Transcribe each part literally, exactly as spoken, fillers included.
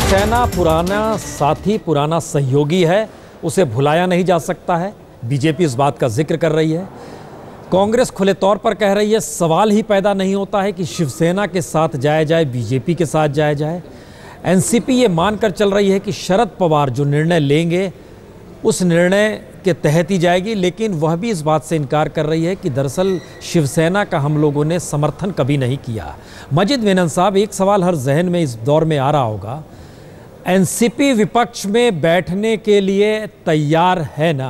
शिवसेना पुराना साथी, पुराना सहयोगी है, उसे भुलाया नहीं जा सकता है। बीजेपी इस बात का जिक्र कर रही है। कांग्रेस खुले तौर पर कह रही है सवाल ही पैदा नहीं होता है कि शिवसेना के साथ जाया जाए, बीजेपी के साथ जाया जाए। एनसीपी ये मानकर चल रही है कि शरद पवार जो निर्णय लेंगे उस निर्णय के तहत ही जाएगी, लेकिन वह भी इस बात से इनकार कर रही है कि दरअसल शिवसेना का हम लोगों ने समर्थन कभी नहीं किया। मजिद मेनन साहब, एक सवाल हर जहन में इस दौर में आ रहा होगा, एनसीपी विपक्ष में बैठने के लिए तैयार है ना?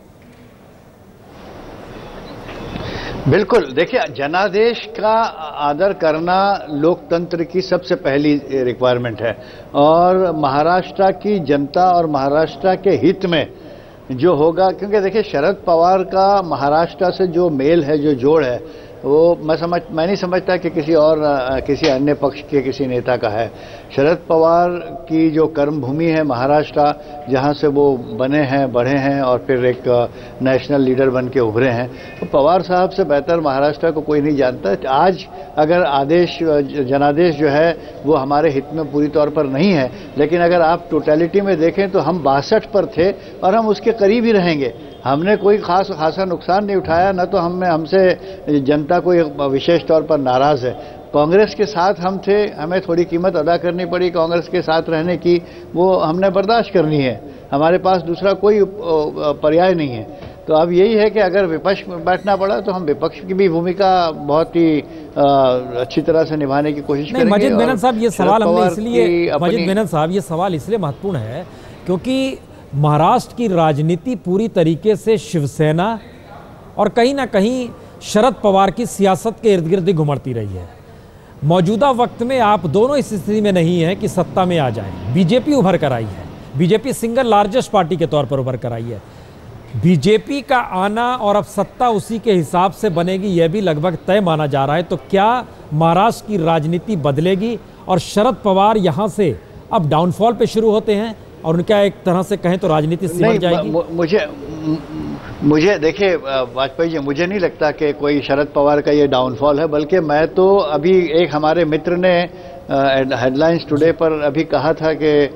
बिल्कुल। देखिए, जनादेश का आदर करना लोकतंत्र की सबसे पहली रिक्वायरमेंट है और महाराष्ट्र की जनता और महाराष्ट्र के हित में जो होगा, क्योंकि देखिए शरद पवार का महाराष्ट्र से जो मेल है, जो जोड़ है, वो मैं समझ मैं नहीं समझता कि किसी और किसी अन्य पक्ष के किसी नेता का है। शरद पवार की जो कर्मभूमि है महाराष्ट्र, जहाँ से वो बने हैं, बढ़े हैं और फिर एक नेशनल लीडर बन के उभरे हैं, तो पवार साहब से बेहतर महाराष्ट्र को कोई नहीं जानता। आज अगर आदेश जनादेश जो है वो हमारे हित में पूरी तौर पर नहीं है, लेकिन अगर आप टोटलिटी में देखें तो हम बासठ पर थे और हम उसके करीब ही रहेंगे। हमने कोई खास खासा नुकसान नहीं उठाया, न तो हमें हमसे जनता कोई विशेष तौर पर नाराज़ है। कांग्रेस के साथ हम थे, हमें थोड़ी कीमत अदा करनी पड़ी कांग्रेस के साथ रहने की, वो हमने बर्दाश्त करनी है। हमारे पास दूसरा कोई पर्याय नहीं है। तो अब यही है कि अगर विपक्ष में बैठना पड़ा तो हम विपक्ष की भी भूमिका बहुत ही अच्छी तरह से निभाने की कोशिश करेंगे। मजिद मेनन साहब, ये सवाल हमने इसलिए मजिद मेनन साहब ये सवाल इसलिए महत्वपूर्ण है क्योंकि महाराष्ट्र की राजनीति पूरी तरीके से शिवसेना और कहीं ना कहीं शरद पवार की सियासत के इर्द गिर्द घुमड़ती रही है। मौजूदा वक्त में आप दोनों इस स्थिति में नहीं है कि सत्ता में आ जाएं। बीजेपी उभर कर आई है, बीजेपी सिंगल लार्जेस्ट पार्टी के तौर पर उभर कर आई है। बीजेपी का आना और अब सत्ता उसी के हिसाब से बनेगी, यह भी लगभग तय माना जा रहा है। तो क्या महाराष्ट्र की राजनीति बदलेगी और शरद पवार यहाँ से अब डाउनफॉल पे शुरू होते हैं और उनका एक तरह से कहें तो राजनीति सिमट जाएगी? मुझे मुझे देखिए वाजपेयी जी, मुझे नहीं लगता कि कोई शरद पवार का ये डाउनफॉल है, बल्कि मैं तो अभी एक हमारे मित्र ने हेडलाइंस टुडे पर अभी कहा था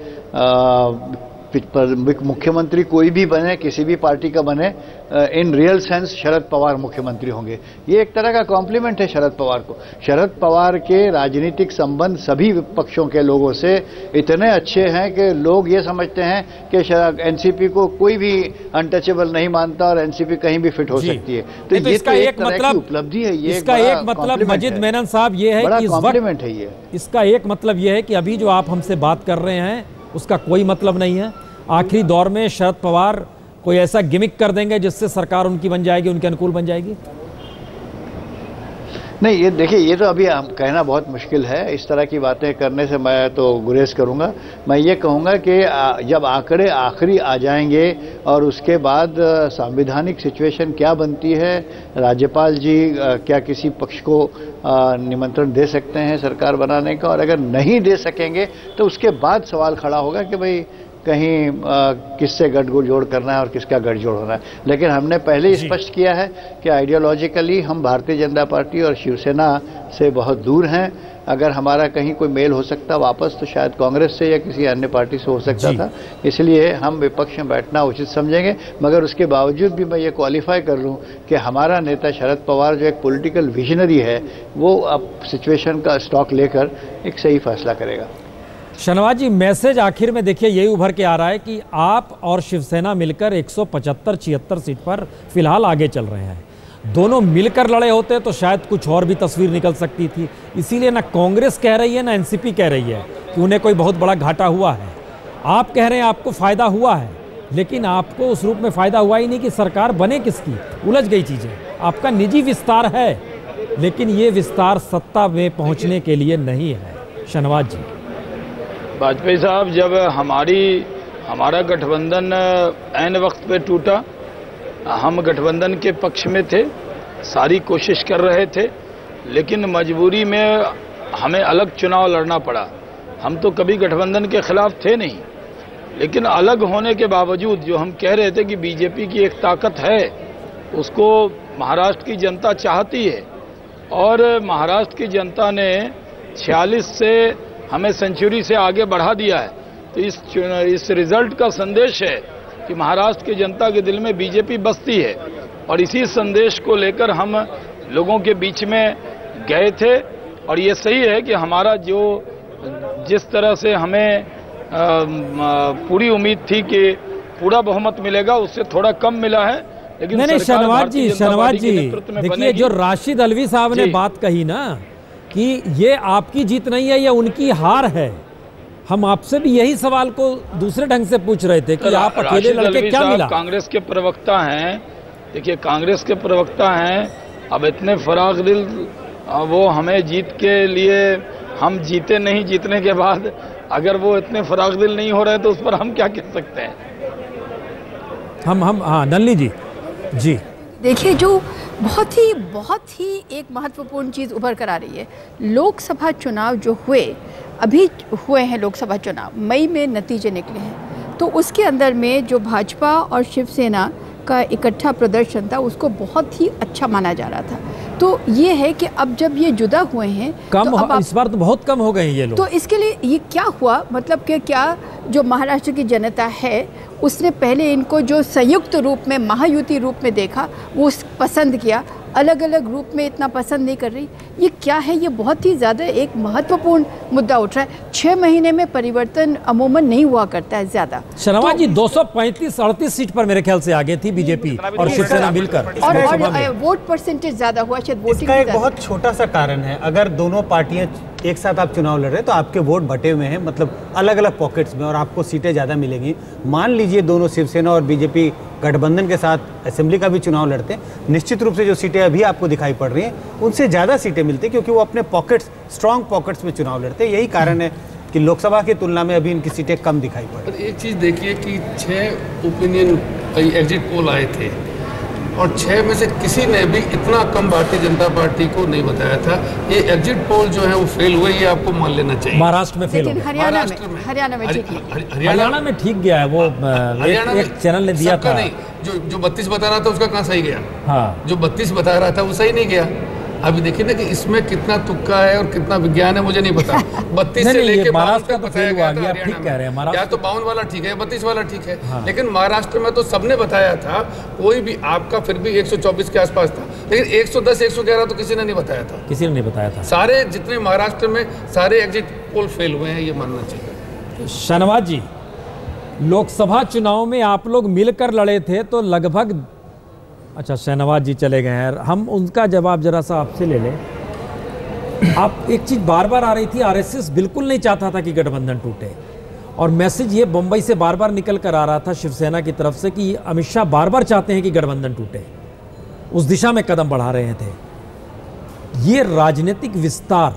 कि मुख्यमंत्री कोई भी बने, किसी भी पार्टी का बने, इन रियल सेंस शरद पवार मुख्यमंत्री होंगे। ये एक तरह का कॉम्प्लीमेंट है शरद पवार को। शरद पवार के राजनीतिक संबंध सभी विपक्षों के लोगों से इतने अच्छे हैं कि लोग ये समझते हैं कि एनसीपी को कोई भी अनटचेबल नहीं मानता और एनसीपी कहीं भी फिट हो सकती है। तो ये इसका तो एक, एक मतलब उपलब्धि है। ये इसका एक मतलब मजिद मेनन साहब ये है कि कॉम्प्लीमेंट है ये। इसका एक मतलब ये है कि अभी जो आप हमसे बात कर रहे हैं उसका कोई मतलब नहीं है। आखिरी दौर में शरद पवार कोई ऐसा गिमिक कर देंगे जिससे सरकार उनकी बन जाएगी, उनके अनुकूल बन जाएगी? नहीं, ये देखिए, ये तो अभी हम कहना बहुत मुश्किल है। इस तरह की बातें करने से मैं तो गुरेज करूंगा। मैं ये कहूंगा कि जब आंकड़े आखिरी आ जाएंगे और उसके बाद संवैधानिक सिचुएशन क्या बनती है, राज्यपाल जी क्या किसी पक्ष को निमंत्रण दे सकते हैं सरकार बनाने का, और अगर नहीं दे सकेंगे तो उसके बाद सवाल खड़ा होगा कि भाई कहीं किससे गठजोड़ करना है और किसका गठजोड़ होना है। लेकिन हमने पहले ही स्पष्ट किया है कि आइडियोलॉजिकली हम भारतीय जनता पार्टी और शिवसेना से बहुत दूर हैं। अगर हमारा कहीं कोई मेल हो सकता वापस तो शायद कांग्रेस से या किसी अन्य पार्टी से हो सकता था, इसलिए हम विपक्ष में बैठना उचित समझेंगे। मगर उसके बावजूद भी मैं ये क्वालिफाई कर लूँ कि हमारा नेता शरद पवार जो एक पॉलिटिकल विजनरी है, वो अब सिचुएशन का स्टॉक लेकर एक सही फैसला करेगा। शहनवाज जी, मैसेज आखिर में देखिए यही उभर के आ रहा है कि आप और शिवसेना मिलकर एक सौ पचहत्तर छिहत्तर सीट पर फिलहाल आगे चल रहे हैं। दोनों मिलकर लड़े होते तो शायद कुछ और भी तस्वीर निकल सकती थी। इसीलिए ना कांग्रेस कह रही है ना एनसीपी कह रही है कि उन्हें कोई बहुत बड़ा घाटा हुआ है। आप कह रहे हैं आपको फायदा हुआ है, लेकिन आपको उस रूप में फायदा हुआ ही नहीं कि सरकार बने किसकी, उलझ गई चीजें। आपका निजी विस्तार है, लेकिन ये विस्तार सत्ता में पहुंचने के लिए नहीं है। शहनवाज जी, वाजपेयी साहब, जब हमारी हमारा गठबंधन ऐन वक्त पे टूटा, हम गठबंधन के पक्ष में थे, सारी कोशिश कर रहे थे, लेकिन मजबूरी में हमें अलग चुनाव लड़ना पड़ा। हम तो कभी गठबंधन के खिलाफ थे नहीं, लेकिन अलग होने के बावजूद जो हम कह रहे थे कि बीजेपी की एक ताकत है, उसको महाराष्ट्र की जनता चाहती है और महाराष्ट्र की जनता ने छियालीस से हमें सेंचुरी से आगे बढ़ा दिया है। तो इस इस रिजल्ट का संदेश है कि महाराष्ट्र की जनता के दिल में बीजेपी बसती है, और इसी संदेश को लेकर हम लोगों के बीच में गए थे। और ये सही है कि हमारा जो जिस तरह से हमें आ, पूरी उम्मीद थी कि पूरा बहुमत मिलेगा, उससे थोड़ा कम मिला है। लेकिन नहीं नहीं शहनवाज जी, शहनवाज जी देखिए, जो राशिद अलवी साहब ने बात कही ना कि ये आपकी जीत नहीं है, ये उनकी हार है, हम आपसे भी यही सवाल को दूसरे ढंग से पूछ रहे थे कि आप अकेले लड़के क्या मिला? कांग्रेस के प्रवक्ता हैं, देखिए कांग्रेस के प्रवक्ता हैं, अब इतने फराग दिल वो हमें जीत के लिए, हम जीते नहीं, जीतने के बाद अगर वो इतने फराग दिल नहीं हो रहे तो उस पर हम क्या कह सकते हैं? हम हम हाँ नलिनी जी जी देखिए, जो बहुत ही बहुत ही एक महत्वपूर्ण चीज़ उभर कर आ रही है, लोकसभा चुनाव जो हुए अभी हुए हैं, लोकसभा चुनाव मई में नतीजे निकले हैं, तो उसके अंदर में जो भाजपा और शिवसेना का इकट्ठा प्रदर्शन था उसको बहुत ही अच्छा माना जा रहा था। तो ये है कि अब जब ये जुदा हुए हैं कम तो अब इस बार तो बहुत कम हो गए हैं ये लोग। तो इसके लिए ये क्या हुआ, मतलब कि क्या जो महाराष्ट्र की जनता है उसने पहले इनको जो संयुक्त रूप में महायुति रूप में देखा वो पसंद किया, अलग अलग रूप में इतना पसंद नहीं कर रही? ये क्या है? ये बहुत ही ज़्यादा एक महत्वपूर्ण मुद्दा उठ रहा है। छः महीने में परिवर्तन अमूमन नहीं हुआ करता है ज़्यादा। शहनवाज जी दो सौ पैंतीस अड़तीस सीट पर मेरे ख्याल से आगे थी बीजेपी और शिवसेना मिलकर, और, और वोट परसेंटेज ज़्यादा हुआ शायद। इसका एक बहुत छोटा सा कारण है, अगर दोनों पार्टियां एक साथ आप चुनाव लड़ रहे हैं तो आपके वोट बटे हुए हैं, मतलब अलग अलग पॉकेट्स में, और आपको सीटें ज़्यादा मिलेंगी। मान लीजिए दोनों शिवसेना और बीजेपी गठबंधन के साथ असेंबली का भी चुनाव लड़ते हैं, निश्चित रूप से जो सीटें अभी आपको दिखाई पड़ रही हैं उनसे ज़्यादा सीटें मिलती हैं, क्योंकि वो अपने पॉकेट्स, स्ट्रॉन्ग पॉकेट्स में चुनाव लड़ते हैं। यही कारण है कि लोकसभा की तुलना में अभी इनकी सीटें कम दिखाई पड़ रही हैं। एक चीज़ देखिए कि छः ओपिनियन कई एग्जिट पोल आए थे और छह में से किसी ने भी इतना कम भारतीय जनता पार्टी को नहीं बताया था। ये एग्जिट पोल जो है वो फेल हुए, ये आपको मान लेना चाहिए। महाराष्ट्र में फेल हो गया, हरियाणा में हरियाणा में ठीक है, हरियाणा में ठीक गया है वो, एक, एक चैनल ने दिया था। नहीं, जो जो बत्तीस बता रहा था उसका कहाँ सही गया? हाँ, जो बत्तीस बता रहा था वो सही नहीं गया। अभी देखिए ना कि इसमें कितना तुक्का है और कितना विज्ञान है, मुझे नहीं पता। बत्तीस से लेके महाराष्ट्र का बताया गया था, ठीक कह रहे हैं, या तो बावन वाला ठीक है, बत्तीस वाला ठीक है, हाँ। लेकिन महाराष्ट्र में तो सबने बताया था, कोई भी आपका फिर भी एक सौ चौबीस के आसपास था, लेकिन एक सौ दस एक सौ ग्यारह तो किसी ने नहीं बताया था, किसी ने नहीं बताया था। सारे जितने महाराष्ट्र में सारे एग्जिट पोल फेल हुए हैं, ये मानना चाहिए। शहनवाज जी, लोकसभा चुनाव में आप लोग मिलकर लड़े थे तो लगभग, अच्छा शहनवाज जी चले गए हैं, हम उनका जवाब जरा सा आपसे ले लें। आप एक चीज़ बार बार आ रही थी, आरएसएस बिल्कुल नहीं चाहता था कि गठबंधन टूटे, और मैसेज ये बम्बई से बार बार निकल कर आ रहा था शिवसेना की तरफ से कि अमित शाह बार बार चाहते हैं कि गठबंधन टूटे, उस दिशा में कदम बढ़ा रहे थे। ये राजनीतिक विस्तार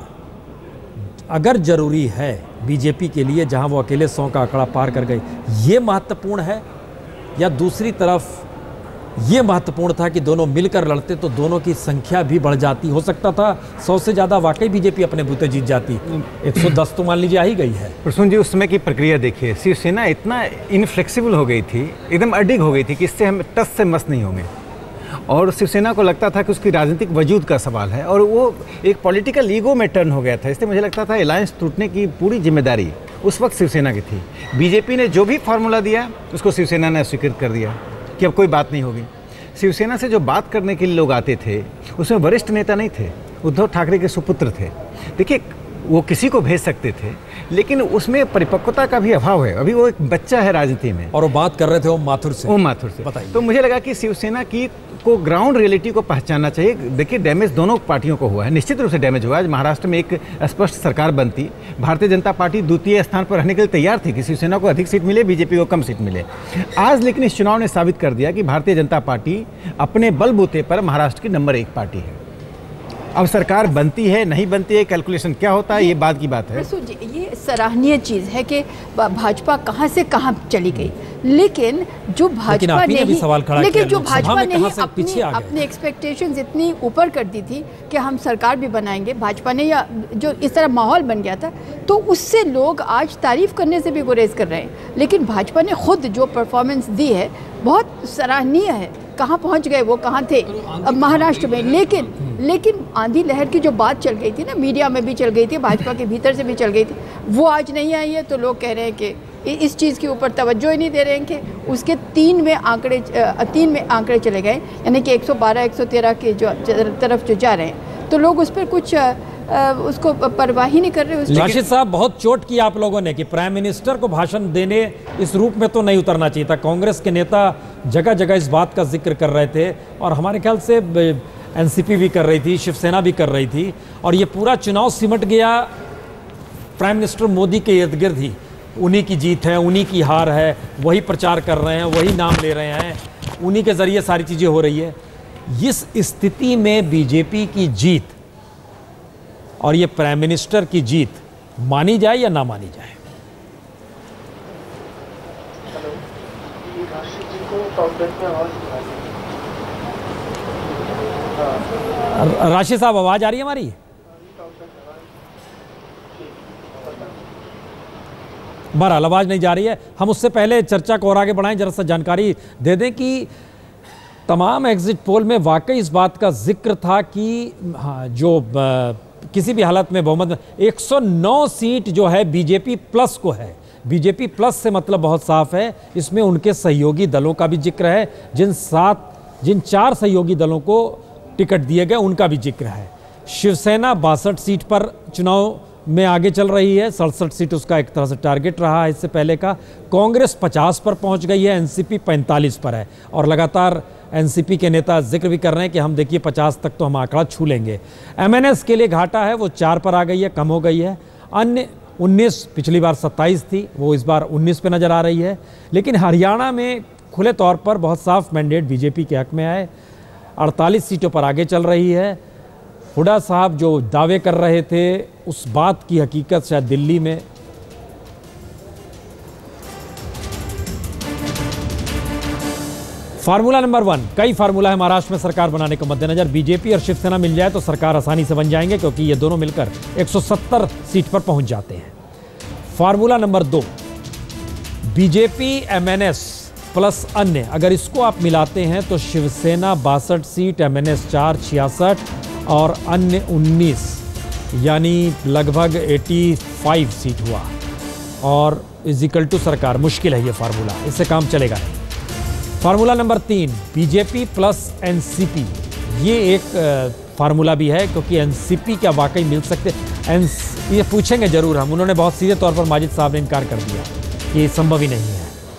अगर जरूरी है बीजेपी के लिए, जहां वो अकेले सौ का आंकड़ा पार कर गए, ये महत्वपूर्ण है, या दूसरी तरफ ये महत्वपूर्ण था कि दोनों मिलकर लड़ते तो दोनों की संख्या भी बढ़ जाती? हो सकता था सौ से ज़्यादा वाकई बीजेपी अपने बूते जीत जाती, एक सौ दस तो मान लीजिए आ ही गई है। प्रसून जी, उस समय की प्रक्रिया देखिए, शिवसेना इतना इनफ्लेक्सिबल हो गई थी, एकदम अडिग हो गई थी कि इससे हम टस से मस नहीं होंगे, और शिवसेना को लगता था कि उसकी राजनीतिक वजूद का सवाल है, और वो एक पॉलिटिकल ईगो में टर्न हो गया था। इसलिए मुझे लगता था अलायंस टूटने की पूरी जिम्मेदारी उस वक्त शिवसेना की थी। बीजेपी ने जो भी फार्मूला दिया उसको शिवसेना ने स्वीकृत कर दिया कि अब कोई बात नहीं होगी। शिवसेना से जो बात करने के लिए लोग आते थे उसमें वरिष्ठ नेता नहीं थे, उद्धव ठाकरे के सुपुत्र थे। देखिए, वो किसी को भेज सकते थे, लेकिन उसमें परिपक्वता का भी अभाव है, अभी वो एक बच्चा है राजनीति में। और वो बात कर रहे थे ओम माथुर से। ओम माथुर से बताइए। तो मुझे लगा कि शिवसेना की को ग्राउंड रियलिटी को पहचानना चाहिए। देखिए, डैमेज दोनों पार्टियों को हुआ है, निश्चित रूप से डैमेज हुआ है। महाराष्ट्र में एक स्पष्ट सरकार बनती, भारतीय जनता पार्टी द्वितीय स्थान पर रहने के लिए तैयार थी कि शिवसेना को अधिक सीट मिले, बीजेपी को कम सीट मिले। आज लेकिन इस चुनाव ने साबित कर दिया कि भारतीय जनता पार्टी अपने बलबूते पर महाराष्ट्र की नंबर एक पार्टी है। अब सरकार बनती है नहीं बनती है, कैलकुलेशन क्या होता है, ये बात की बात है। जी, ये सराहनीय चीज़ है कि भाजपा कहाँ से कहाँ चली गई, लेकिन जो भाजपा ने ही लेकिन जो भाजपा ने ही अपनी अपनी एक्सपेक्टेशंस इतनी ऊपर कर दी थी कि हम सरकार भी बनाएंगे, भाजपा ने, या जो इस तरह माहौल बन गया था, तो उससे लोग आज तारीफ करने से भी गुरेज कर रहे हैं। लेकिन भाजपा ने खुद जो परफॉर्मेंस दी है बहुत सराहनीय है। कहाँ पहुँच गए वो, कहाँ थे अब महाराष्ट्र में, लेकिन लेकिन आंधी लहर की जो बात चल गई थी ना, मीडिया में भी चल गई थी, भाजपा के भीतर से भी चल गई थी, वो आज नहीं आई है। तो लोग कह रहे हैं कि इस चीज़ के ऊपर तवज्जो ही नहीं दे रहे हैं कि उसके तीन में आंकड़े तीन में आंकड़े चले गए, यानी कि एक सौ बारह एक सौ तेरह के जो तरफ जो जा रहे हैं, तो लोग उस पर कुछ उसको परवाह ही नहीं कर रहे। राशिद साहब, बहुत चोट की आप लोगों ने कि प्राइम मिनिस्टर को भाषण देने इस रूप में तो नहीं उतरना चाहिए था। कांग्रेस के नेता जगह जगह इस बात का जिक्र कर रहे थे और हमारे ख्याल से एनसीपी भी कर रही थी, शिवसेना भी कर रही थी, और ये पूरा चुनाव सिमट गया प्राइम मिनिस्टर मोदी के इर्द गिर्द ही। उन्हीं की जीत है, उन्हीं की हार है, वही प्रचार कर रहे हैं, वही नाम ले रहे हैं, उन्हीं के जरिए सारी चीज़ें हो रही है। इस स्थिति में बीजेपी की जीत और ये प्राइम मिनिस्टर की जीत मानी जाए या ना मानी जाए? राशिद साहब, आवाज आ रही है हमारी? बहरहाल आवाज नहीं जा रही है। हम उससे पहले चर्चा को और आगे बढ़ाएं, जरा सा जानकारी दे दें कि तमाम एग्जिट पोल में वाकई इस बात का जिक्र था कि हाँ, जो आ, किसी भी हालत में बहुमत एक सौ नौ सीट जो है बीजेपी प्लस को है। बीजेपी प्लस से मतलब बहुत साफ है, इसमें उनके सहयोगी दलों का भी जिक्र है। जिन सात जिन चार सहयोगी दलों को टिकट दिए गए उनका भी जिक्र है। शिवसेना बासठ सीट पर चुनाव में आगे चल रही है, सड़सठ सीट उसका एक तरह से टारगेट रहा है इससे पहले का। कांग्रेस पचास पर पहुंच गई है, एनसीपी पैंतालीस पर है, और लगातार एनसीपी के नेता जिक्र भी कर रहे हैं कि हम देखिए पचास तक तो हम आंकड़ा छू लेंगे। एमएनएस के लिए घाटा है, वो चार पर आ गई है, कम हो गई है। अन्य उन्नीस, पिछली बार सत्ताईस थी, वो इस बार उन्नीस पे नज़र आ रही है। लेकिन हरियाणा में खुले तौर पर बहुत साफ मैंडेट बीजेपी के हक में है, अड़तालीस सीटों पर आगे चल रही है। हुड्डा साहब जो दावे कर रहे थे उस बात की हकीकत शायद दिल्ली में फार्मूला नंबर वन, कई फार्मूला है महाराष्ट्र में सरकार बनाने के मद्देनजर। बीजेपी और शिवसेना मिल जाए तो सरकार आसानी से बन जाएंगे, क्योंकि ये दोनों मिलकर एक सौ सत्तर सीट पर पहुंच जाते हैं। फार्मूला नंबर दो, बीजेपी एमएनएस प्लस अन्य, अगर इसको आप मिलाते हैं तो शिवसेना बासठ सीट, एमएनएस चार, छियासठ, और अन्य उन्नीस, यानी लगभग पचासी सीट हुआ, और इजिकल टू सरकार। मुश्किल है ये फार्मूला, इससे काम चलेगा नहीं। फार्मूला नंबर तीन, बीजेपी प्लस एनसीपी, ये एक फार्मूला भी है, क्योंकि एनसीपी क्या वाकई मिल सकते, एन ये पूछेंगे जरूर हम। उन्होंने बहुत सीधे तौर पर माजिद साहब ने इनकार कर दिया कि ये संभव ही नहीं है।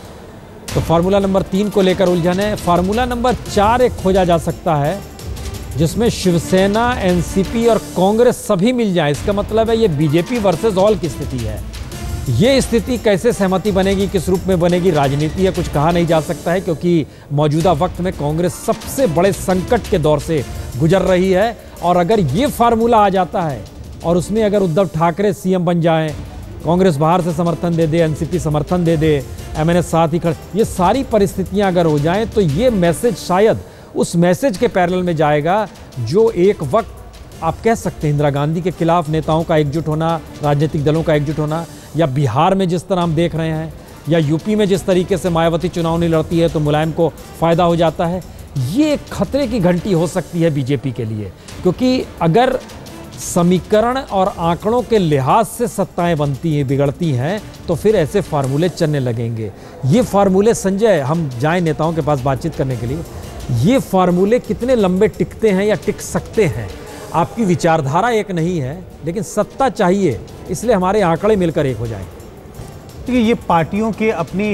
तो फार्मूला नंबर तीन को लेकर उलझन है। फार्मूला नंबर चार एक खोजा जा सकता है, जिसमें शिवसेना, एनसीपी और कांग्रेस सभी मिल जाए। इसका मतलब है ये बीजेपी वर्सेस ऑल की स्थिति है। ये स्थिति कैसे सहमति बनेगी, किस रूप में बनेगी, राजनीति है, कुछ कहा नहीं जा सकता है, क्योंकि मौजूदा वक्त में कांग्रेस सबसे बड़े संकट के दौर से गुजर रही है। और अगर ये फार्मूला आ जाता है और उसमें अगर उद्धव ठाकरे सीएम बन जाएं, कांग्रेस बाहर से समर्थन दे दे, एनसीपी समर्थन दे दे, एमएनएस साथ ही खड़े, ये सारी परिस्थितियां अगर हो जाएं तो ये मैसेज शायद उस मैसेज के पैरेलल में जाएगा जो एक वक्त आप कह सकते हैं इंदिरा गांधी के खिलाफ नेताओं का एकजुट होना, राजनीतिक दलों का एकजुट होना, या बिहार में जिस तरह हम देख रहे हैं, या यूपी में जिस तरीके से मायावती चुनाव नहीं लड़ती है तो मुलायम को फ़ायदा हो जाता है। ये एक खतरे की घंटी हो सकती है बीजेपी के लिए, क्योंकि अगर समीकरण और आंकड़ों के लिहाज से सत्ताएं बनती हैं, बिगड़ती हैं, तो फिर ऐसे फार्मूले चलने लगेंगे। ये फार्मूले, संजय, हम जाएं नेताओं के पास बातचीत करने के लिए, ये फार्मूले कितने लंबे टिकते हैं या टिक सकते हैं? आपकी विचारधारा एक नहीं है, लेकिन सत्ता चाहिए, इसलिए हमारे आंकड़े मिलकर एक हो जाएं। देखिए, ये पार्टियों के अपनी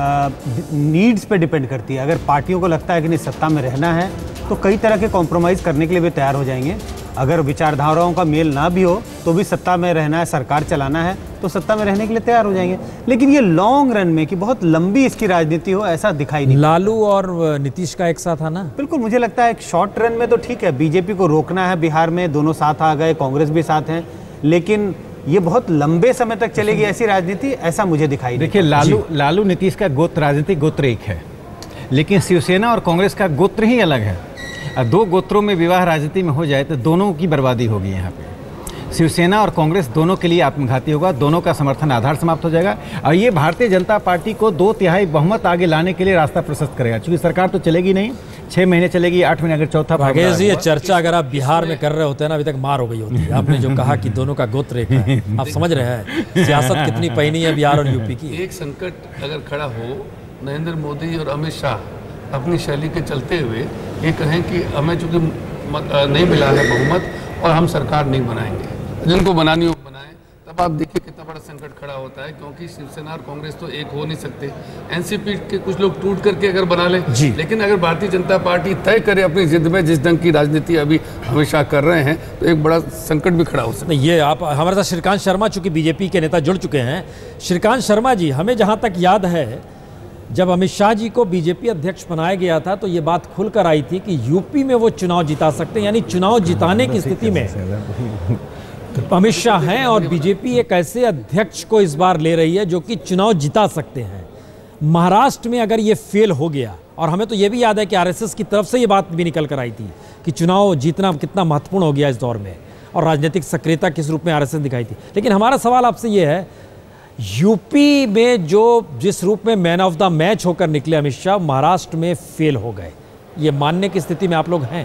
नीड्स पे डिपेंड करती है। अगर पार्टियों को लगता है कि नहीं सत्ता में रहना है तो कई तरह के कॉम्प्रोमाइज़ करने के लिए भी तैयार हो जाएंगे। अगर विचारधाराओं का मेल ना भी हो तो भी सत्ता में रहना है, सरकार चलाना है, तो सत्ता में रहने के लिए तैयार हो जाएंगे। लेकिन ये लॉन्ग रन में कि बहुत लंबी इसकी राजनीति हो, ऐसा दिखाई नहीं। लालू और नीतीश का एक साथ आना, बिल्कुल मुझे लगता है एक शॉर्ट रन में तो ठीक है, बीजेपी को रोकना है, बिहार में दोनों साथ आ गए, कांग्रेस भी साथ हैं, लेकिन ये बहुत लंबे समय तक चलेगी ऐसी राजनीति, ऐसा मुझे दिखाई नहीं। देखिए, लालू लालू नीतीश का गोत्र, राजनीतिक गोत्र एक है, लेकिन शिवसेना और कांग्रेस का गोत्र ही अलग है। दो गोत्रों में विवाह राजनीति में हो जाए तो दोनों की बर्बादी होगी। यहाँ पे शिवसेना और कांग्रेस दोनों के लिए आत्मघाती होगा, दोनों का समर्थन आधार समाप्त हो जाएगा, और ये भारतीय जनता पार्टी को दो तिहाई बहुमत आगे लाने के लिए रास्ता प्रशस्त करेगा। चूँकि सरकार तो चलेगी नहीं, छह महीने चलेगी, आठ महीने अगर चौथा राकेश जी, ये चर्चा अगर आप बिहार में कर रहे होते हैं ना, अभी तक मार हो गई होती है। आपने जो कहा कि दोनों का गोत्र एक है, आप समझ रहे हैं सियासत कितनी पैनी है बिहार और यूपी की। एक संकट अगर खड़ा हो, नरेंद्र मोदी और अमित शाह अपनी शैली के चलते हुए ये कहें कि हमें चूंकि नहीं मिला है बहुमत और हम सरकार नहीं बनाएंगे, जिनको बनानी हो बनाएं, तब आप देखिए कितना बड़ा संकट खड़ा होता है, क्योंकि शिवसेना और कांग्रेस तो एक हो नहीं सकते। एनसीपी के कुछ लोग टूट करके अगर बना ले, लेकिन अगर भारतीय जनता पार्टी तय करे अपनी जिद में, जिस ढंग की राजनीति अभी अमित शाह कर रहे हैं, तो एक बड़ा संकट भी खड़ा हो सकता है। ये आप हमारे साथ श्रीकांत शर्मा चूंकि बीजेपी के नेता जुड़ चुके हैं। श्रीकांत शर्मा जी, हमें जहां तक याद है, जब अमित शाह जी को बीजेपी अध्यक्ष बनाया गया था तो ये बात खुलकर आई थी कि यूपी में वो चुनाव जिता सकते हैं, यानी चुनाव जिताने की स्थिति में अमित शाह हैं और बीजेपी एक ऐसे अध्यक्ष को इस बार ले रही है जो कि चुनाव जिता सकते हैं। महाराष्ट्र में अगर ये फेल हो गया, और हमें तो ये भी याद है कि आरएसएस की तरफ से ये बात भी निकल कर आई थी कि चुनाव जीतना कितना महत्वपूर्ण हो गया इस दौर में, और राजनीतिक सक्रियता किस रूप में आरएसएस दिखाई थी। लेकिन हमारा सवाल आपसे ये है, यूपी में जो जिस रूप में मैन ऑफ द मैच होकर निकले अमित शाह, महाराष्ट्र में फेल हो गए, ये मानने की स्थिति में आप लोग हैं?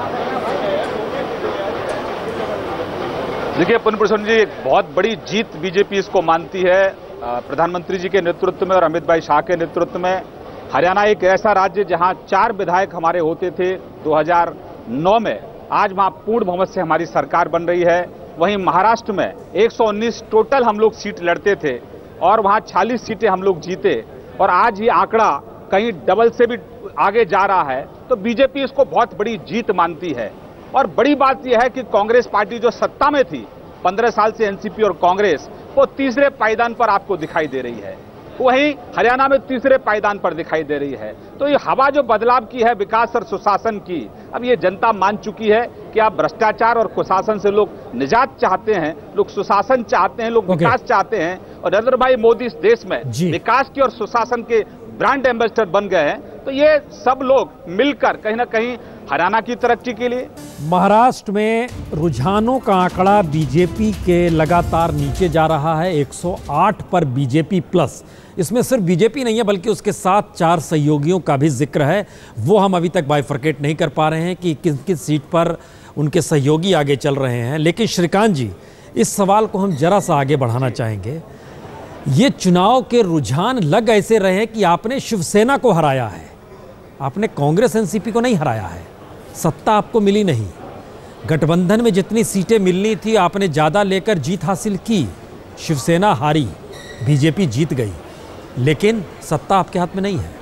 देखिए पुनप्रसन्न जी, एक बहुत बड़ी जीत बीजेपी इसको मानती है। प्रधानमंत्री जी के नेतृत्व में और अमित भाई शाह के नेतृत्व में हरियाणा एक ऐसा राज्य जहां चार विधायक हमारे होते थे दो हज़ार नौ में, आज वहां पूर्ण बहुमत से हमारी सरकार बन रही है। वहीं महाराष्ट्र में एक सौ उन्नीस टोटल हम लोग सीट लड़ते थे और वहां छियालीस सीटें हम लोग जीते, और आज ये आंकड़ा कहीं डबल से भी आगे जा रहा है। तो बीजेपी इसको बहुत बड़ी जीत मानती है। और बड़ी बात यह है कि कांग्रेस पार्टी जो सत्ता में थी पंद्रह साल से, एनसीपी और कांग्रेस, वो तीसरे पायदान पर आपको दिखाई दे रही है, वहीं हरियाणा में तीसरे पायदान पर दिखाई दे रही है। तो ये हवा जो बदलाव की है, विकास और सुशासन की, अब ये जनता मान चुकी है कि आप भ्रष्टाचार और कुशासन से लोग निजात चाहते हैं, लोग सुशासन चाहते हैं, लोग विकास चाहते हैं। और नरेंद्र भाई मोदी इस देश में विकास की और सुशासन के ब्रांड एम्बेसडर बन गए हैं। तो ये सब लोग मिलकर कहीं ना कहीं हरियाणा की तरक्की के लिए। महाराष्ट्र में रुझानों का आंकड़ा बीजेपी के लगातार नीचे जा रहा है, एक सौ आठ पर बीजेपी प्लस। इसमें सिर्फ बीजेपी नहीं है बल्कि उसके साथ चार सहयोगियों का भी जिक्र है। वो हम अभी तक बाइफरकेट नहीं कर पा रहे हैं कि किस किस सीट पर उनके सहयोगी आगे चल रहे हैं। लेकिन श्रीकांत जी, इस सवाल को हम जरा सा आगे बढ़ाना चाहेंगे। ये चुनाव के रुझान लग ऐसे रहे कि आपने शिवसेना को हराया है, आपने कांग्रेस एनसीपी को नहीं हराया है, सत्ता आपको मिली नहीं। गठबंधन में जितनी सीटें मिलनी थी आपने ज़्यादा लेकर जीत हासिल की, शिवसेना हारी, बीजेपी जीत गई, लेकिन सत्ता आपके हाथ में नहीं है।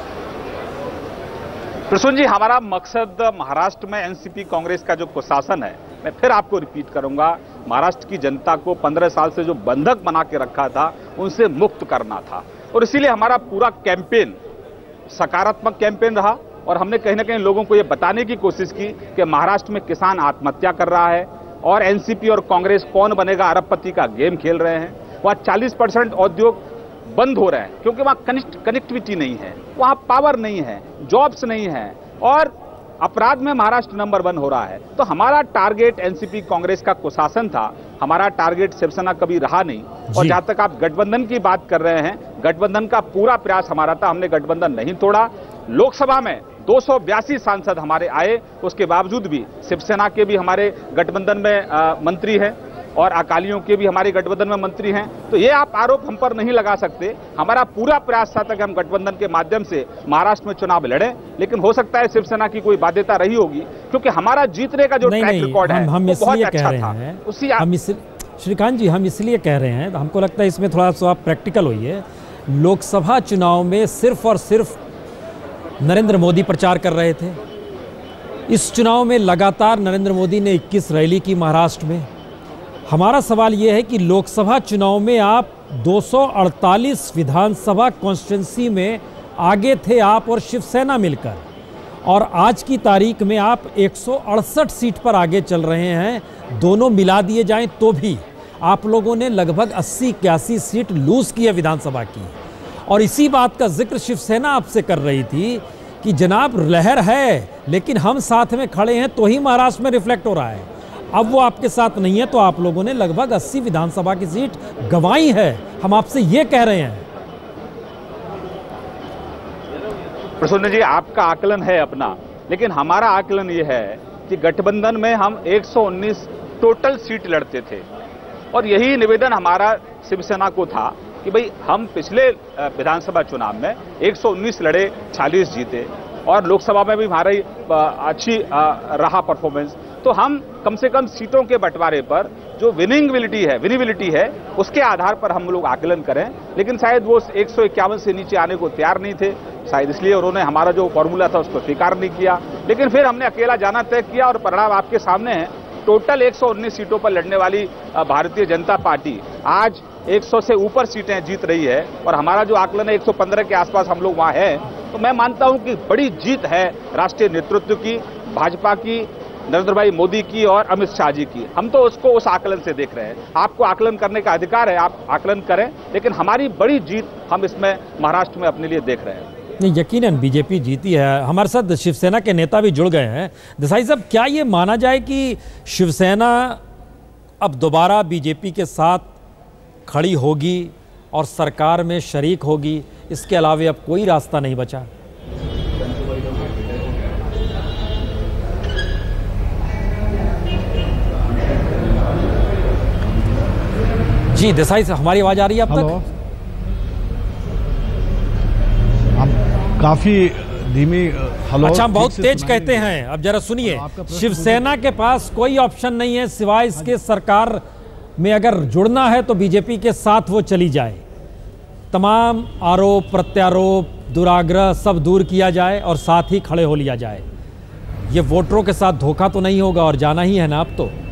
प्रसून जी, हमारा मकसद महाराष्ट्र में एनसीपी कांग्रेस का जो कुशासन है, मैं फिर आपको रिपीट करूंगा, महाराष्ट्र की जनता को पंद्रह साल से जो बंधक बना के रखा था उनसे मुक्त करना था। और इसीलिए हमारा पूरा कैंपेन सकारात्मक कैंपेन रहा। और हमने कहीं ना कहीं लोगों को यह बताने की कोशिश की कि महाराष्ट्र में किसान आत्महत्या कर रहा है और एनसीपी और कांग्रेस कौन बनेगा अरबपति का गेम खेल रहे हैं। वहां चालीस परसेंट उद्योग बंद हो रहे हैं क्योंकि वहां कनेक्ट कनेक्टिविटी नहीं है, वहां पावर नहीं है, जॉब्स नहीं है, और अपराध में महाराष्ट्र नंबर वन हो रहा है। तो हमारा टारगेट एनसीपी कांग्रेस का कुशासन था, हमारा टारगेट शिवसेना कभी रहा नहीं। और जहां तक आप गठबंधन की बात कर रहे हैं, गठबंधन का पूरा प्रयास हमारा था, हमने गठबंधन नहीं तोड़ा। लोकसभा में दो सौ बयासी सांसद हमारे आए, उसके बावजूद भी शिवसेना के भी हमारे गठबंधन में आ, मंत्री हैं और अकालियों के भी हमारे गठबंधन में मंत्री हैं। तो ये आप आरोप हम पर नहीं लगा सकते। हमारा पूरा प्रयास था कि हम गठबंधन के माध्यम से महाराष्ट्र में चुनाव लड़ें, लेकिन हो सकता है शिवसेना की कोई बाध्यता रही होगी क्योंकि हमारा जीतने का जो ट्रैक रिकॉर्ड है हम इसलिए कह रहे हैं, उसी हम इस श्रीकांत जी हम इसलिए कह रहे हैं, हमको लगता है इसमें थोड़ा सा आप प्रैक्टिकल होइए। लोकसभा चुनाव में सिर्फ और सिर्फ नरेंद्र मोदी प्रचार कर रहे थे। इस चुनाव में लगातार नरेंद्र मोदी ने इक्कीस रैली की महाराष्ट्र में। हमारा सवाल यह है कि लोकसभा चुनाव में आप दो सौ अड़तालीस विधानसभा कॉन्स्टिट्यूंसी में आगे थे आप और शिवसेना मिलकर, और आज की तारीख में आप एक सौ अड़सठ सीट पर आगे चल रहे हैं। दोनों मिला दिए जाएं तो भी आप लोगों ने लगभग अस्सी इक्यासी सीट लूज की है विधानसभा की। और इसी बात का जिक्र शिवसेना आपसे कर रही थी कि जनाब लहर है लेकिन हम साथ में खड़े हैं तो ही महाराष्ट्र में रिफ्लेक्ट हो रहा है। अब वो आपके साथ नहीं है तो आप लोगों ने लगभग अस्सी विधानसभा की सीट गंवाई है। हम आपसे ये कह रहे हैं। प्रसून जी, आपका आकलन है अपना, लेकिन हमारा आकलन ये है कि गठबंधन में हम एक सौ उन्नीस टोटल सीट लड़ते थे और यही निवेदन हमारा शिवसेना को था कि भाई हम पिछले विधानसभा चुनाव में एक सौ उन्नीस लड़े, छियालीस जीते और लोकसभा में भी हमारी अच्छी रहा परफॉर्मेंस, तो हम कम से कम सीटों के बंटवारे पर जो विनिंगबिलिटी है विनिबिलिटी है उसके आधार पर हम लोग आकलन करें। लेकिन शायद वो एक सौ इक्यावन से नीचे आने को तैयार नहीं थे, शायद इसलिए उन्होंने हमारा जो फॉर्मूला था उसको स्वीकार नहीं किया। लेकिन फिर हमने अकेला जाना तय किया और परिणाम आपके सामने है। टोटल एक सौ उन्नीस सीटों पर लड़ने वाली भारतीय जनता पार्टी आज एक सौ से ऊपर सीटें जीत रही है और हमारा जो आकलन है एक सौ पंद्रह के आसपास हम लोग वहां हैं। तो मैं मानता हूं कि बड़ी जीत है राष्ट्रीय नेतृत्व की, भाजपा की, नरेंद्र भाई मोदी की और अमित शाह जी की। हम तो उसको उस आकलन से देख रहे हैं। आपको आकलन करने का अधिकार है, आप आकलन करें, लेकिन हमारी बड़ी जीत हम इसमें महाराष्ट्र में अपने लिए देख रहे हैं। नहीं, यकीनन बीजेपी जीती है। हमारे साथ शिवसेना के नेता भी जुड़ गए हैं। देसाई साहब, क्या ये माना जाए कि शिवसेना अब दोबारा बीजेपी के साथ खड़ी होगी और सरकार में शरीक होगी, इसके अलावा अब कोई रास्ता नहीं बचा? जी देसाई साहब, हमारी आवाज आ रही है अब तक? काफी धीमी। हेलो। अच्छा, हम बहुत तेज कहते हैं, अब जरा सुनिए। शिवसेना के पास कोई ऑप्शन नहीं है सिवाय इसके सरकार में अगर जुड़ना है तो बीजेपी के साथ वो चली जाए, तमाम आरोप प्रत्यारोप दुराग्रह सब दूर किया जाए और साथ ही खड़े हो लिया जाए। ये वोटरों के साथ धोखा तो नहीं होगा और जाना ही है ना अब तो?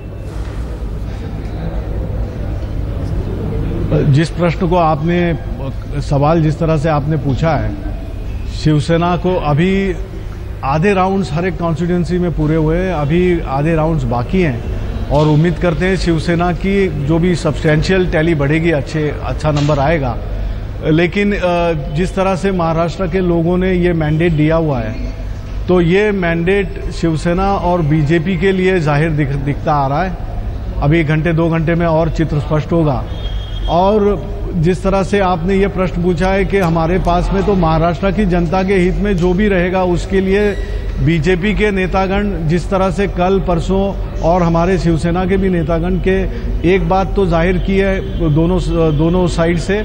जिस प्रश्न को आपने, सवाल जिस तरह से आपने पूछा है, शिवसेना को अभी आधे राउंड्स हर एक कॉन्स्टिट्यूंसी में पूरे हुए हैं, अभी आधे राउंड्स बाकी हैं और उम्मीद करते हैं शिवसेना की जो भी सब्सटेंशियल टैली बढ़ेगी, अच्छे अच्छा नंबर आएगा। लेकिन जिस तरह से महाराष्ट्र के लोगों ने ये मैंडेट दिया हुआ है, तो ये मैंडेट शिवसेना और बीजेपी के लिए जाहिर दिख, दिखता आ रहा है। अभी एक घंटे दो घंटे में और चित्र स्पष्ट होगा। और जिस तरह से आपने ये प्रश्न पूछा है कि हमारे पास में तो महाराष्ट्र की जनता के हित में जो भी रहेगा उसके लिए बीजेपी के नेतागण जिस तरह से कल परसों और हमारे शिवसेना के भी नेतागण के एक बात तो जाहिर की है दोनों दोनों साइड से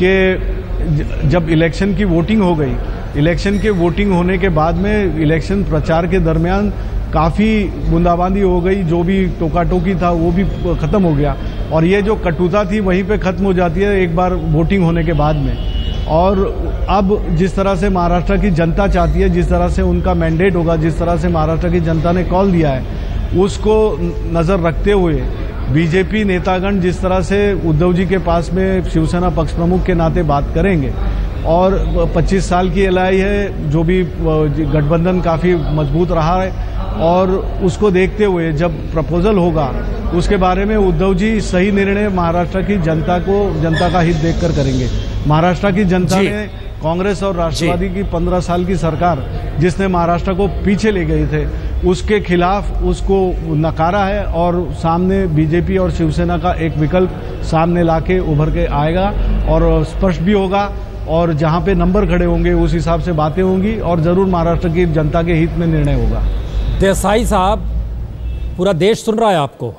कि जब इलेक्शन की वोटिंग हो गई, इलेक्शन के वोटिंग होने के बाद में इलेक्शन प्रचार के दरमियान काफ़ी बूंदाबांदी हो गई, जो भी टोका टोकी था वो भी ख़त्म हो गया और ये जो कटुता थी वहीं पे ख़त्म हो जाती है एक बार वोटिंग होने के बाद में। और अब जिस तरह से महाराष्ट्र की जनता चाहती है, जिस तरह से उनका मैंडेट होगा, जिस तरह से महाराष्ट्र की जनता ने कॉल दिया है, उसको नज़र रखते हुए बीजेपी नेतागण जिस तरह से उद्धव जी के पास में शिवसेना पक्ष प्रमुख के नाते बात करेंगे और पच्चीस साल की एलआई है, जो भी गठबंधन काफ़ी मजबूत रहा है और उसको देखते हुए जब प्रपोजल होगा उसके बारे में उद्धव जी सही निर्णय महाराष्ट्र की जनता को, जनता का हित देखकर करेंगे। महाराष्ट्र की जनता ने कांग्रेस और राष्ट्रवादी की पंद्रह साल की सरकार जिसने महाराष्ट्र को पीछे ले गए थे उसके खिलाफ उसको नकारा है और सामने बीजेपी और शिवसेना का एक विकल्प सामने लाके उभर के आएगा और स्पष्ट भी होगा और जहां पे नंबर खड़े होंगे उस हिसाब से बातें होंगी और जरूर महाराष्ट्र की जनता के हित में निर्णय होगा। देसाई साहब, पूरा देश सुन रहा है आपको।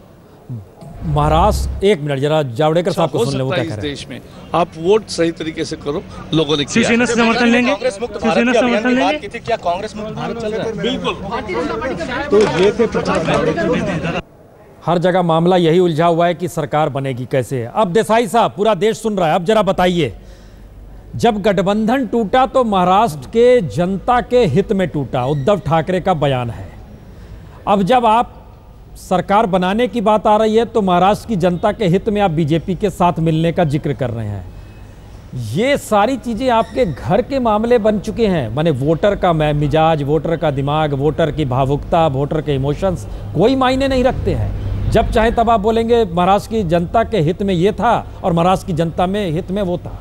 महाराष्ट्र, एक मिनट जरा जावड़ेकर साहब को सुन ले, वो क्या कह रहे हैं। देश में आप वोट सही तरीके से करो, लोगों ने शिवसेना से समर्थन लेंगे, शिवसेना समर्थन लेंगे, क्या कांग्रेस मुक्त भारत चल रहा है? बिल्कुल। तो ये थे प्रचार, हर जगह मामला यही उलझा हुआ है कि सरकार बनेगी कैसे। अब देसाई साहब, पूरा देश सुन रहा है, अब जरा बताइए, जब गठबंधन टूटा तो महाराष्ट्र के जनता के हित में टूटा, उद्धव ठाकरे का बयान है। अब जब आप सरकार बनाने की बात आ रही है तो महाराष्ट्र की जनता के हित में आप बीजेपी के साथ मिलने का जिक्र कर रहे हैं। ये सारी चीजें आपके घर के मामले बन चुके हैं, माने वोटर का मिजाज, वोटर का दिमाग, वोटर की भावुकता, वोटर के इमोशंस कोई मायने नहीं रखते हैं। जब चाहे तब आप बोलेंगे महाराष्ट्र की जनता के हित में ये था और महाराष्ट्र की जनता में हित में वो था।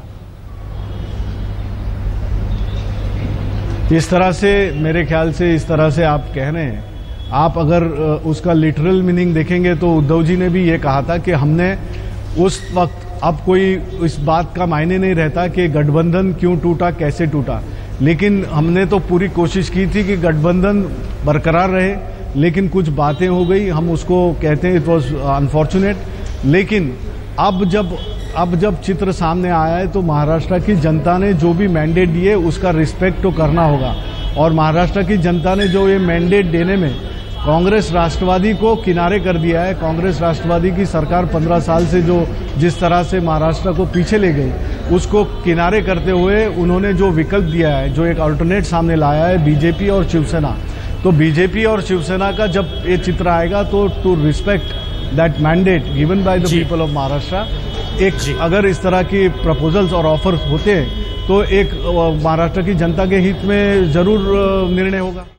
इस तरह से, मेरे ख्याल से इस तरह से आप कह रहे हैं, आप अगर उसका लिटरल मीनिंग देखेंगे तो उद्धव जी ने भी ये कहा था कि हमने उस वक्त, अब कोई इस बात का मायने नहीं रहता कि गठबंधन क्यों टूटा, कैसे टूटा, लेकिन हमने तो पूरी कोशिश की थी कि गठबंधन बरकरार रहे, लेकिन कुछ बातें हो गई, हम उसको कहते हैं इट वॉज अनफॉर्चुनेट। लेकिन अब जब अब जब चित्र सामने आया है तो महाराष्ट्र की जनता ने जो भी मैंडेट दिए उसका रिस्पेक्ट तो करना होगा। और महाराष्ट्र की जनता ने जो ये मैंडेट देने में कांग्रेस राष्ट्रवादी को किनारे कर दिया है, कांग्रेस राष्ट्रवादी की सरकार पंद्रह साल से जो जिस तरह से महाराष्ट्र को पीछे ले गई, उसको किनारे करते हुए उन्होंने जो विकल्प दिया है, जो एक अल्टरनेट सामने लाया है बीजेपी और शिवसेना, तो बीजेपी और शिवसेना का जब ये चित्र आएगा तो to respect that mandate given by the people of Maharashtra, एक अगर इस तरह की प्रपोजल्स और ऑफर्स होते हैं तो एक महाराष्ट्र की जनता के हित में जरूर निर्णय होगा।